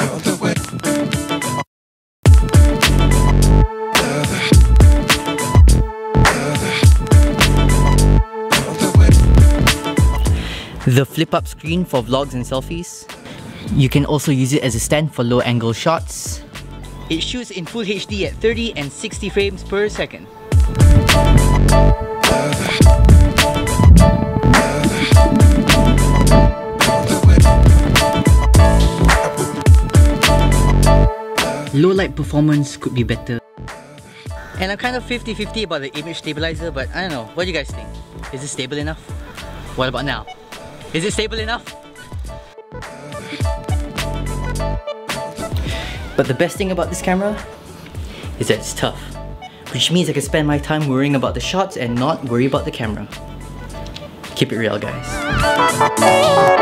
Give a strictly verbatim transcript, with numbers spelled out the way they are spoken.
The flip-up screen for vlogs and selfies. You can also use it as a stand for low-angle shots. It shoots in full H D at thirty and sixty frames per second. Low light performance could be better. And I'm kind of fifty fifty about the image stabilizer, but I don't know. What do you guys think? Is it stable enough? What about now? Is it stable enough? But the best thing about this camera is that it's tough, which means I can spend my time worrying about the shots and not worry about the camera. Keep it real, guys.